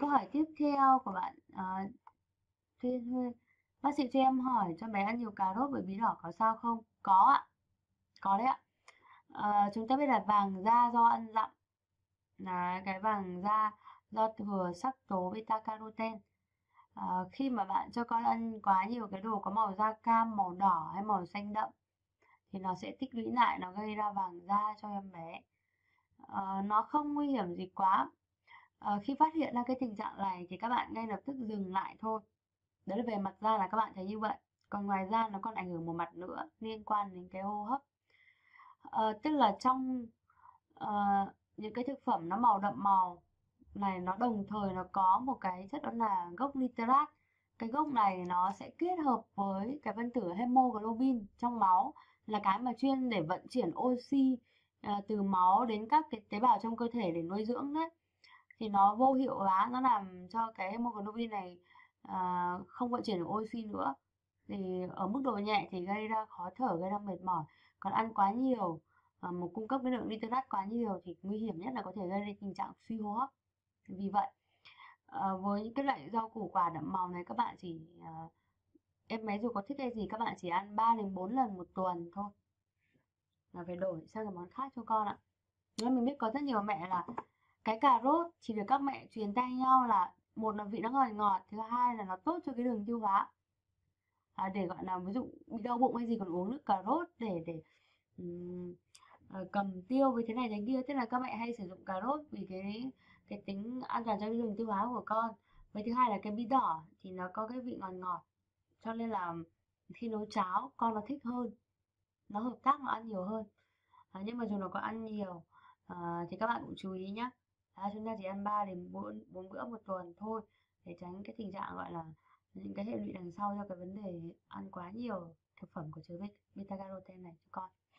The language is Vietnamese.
câu hỏi tiếp theo của bạn Thuyên Thuyên. Bác sĩ cho em hỏi cho bé ăn nhiều cà rốt với bí đỏ có sao không? Có ạ, có đấy ạ. Chúng ta biết là vàng da do ăn dặm, là cái vàng da do thừa sắc tố beta carotene. Khi mà bạn cho con ăn quá nhiều cái đồ có màu da cam, màu đỏ hay màu xanh đậm thì nó sẽ tích lũy lại, nó gây ra vàng da cho em bé. Nó không nguy hiểm gì quá. Khi phát hiện ra cái tình trạng này thì các bạn ngay lập tức dừng lại thôi. Đấy là về mặt da là các bạn thấy như vậy. Còn ngoài ra nó còn ảnh hưởng một mặt nữa liên quan đến cái hô hấp. Tức là trong ờ, những cái thực phẩm nó màu đậm màu này nó đồng thời nó có một cái chất đó là gốc nitrat. Cái gốc này nó sẽ kết hợp với cái phân tử hemoglobin trong máu, là cái mà chuyên để vận chuyển oxy từ máu đến các cái tế bào trong cơ thể để nuôi dưỡng đấy. Thì nó vô hiệu hóa, nó làm cho cái hemoglobin này không vận chuyển được oxy nữa. Thì ở mức độ nhẹ thì gây ra khó thở, gây ra mệt mỏi. Còn ăn quá nhiều, một cung cấp cái lượng nitrat quá nhiều thì nguy hiểm nhất là có thể gây ra tình trạng suy hô hấp. Vì vậy, với những cái loại rau củ quả đậm màu này các bạn chỉ em bé dù có thích hay gì các bạn chỉ ăn 3 đến 4 lần một tuần thôi, là phải đổi sang cái món khác cho con ạ. Nên mình biết có rất nhiều mẹ là cái cà rốt chỉ được các mẹ truyền tay nhau là một là vị nó ngọt ngọt, thứ hai là nó tốt cho cái đường tiêu hóa. Để gọi là ví dụ bị đau bụng hay gì còn uống nước cà rốt để ừm, cầm tiêu với thế này thế kia, tức là các mẹ hay sử dụng cà rốt vì cái tính an toàn cho cái đường tiêu hóa của con. Với thứ hai là cái bí đỏ thì nó có cái vị ngọt ngọt, cho nên là khi nấu cháo con nó thích hơn, nó hợp tác nó ăn nhiều hơn. Nhưng mà dù nó có ăn nhiều thì các bạn cũng chú ý nhé. Chúng ta chỉ ăn 3 đến 4 bữa một tuần thôi, để tránh cái tình trạng gọi là những cái hệ lụy đằng sau cho cái vấn đề ăn quá nhiều thực phẩm có chứa beta carotene này cho con.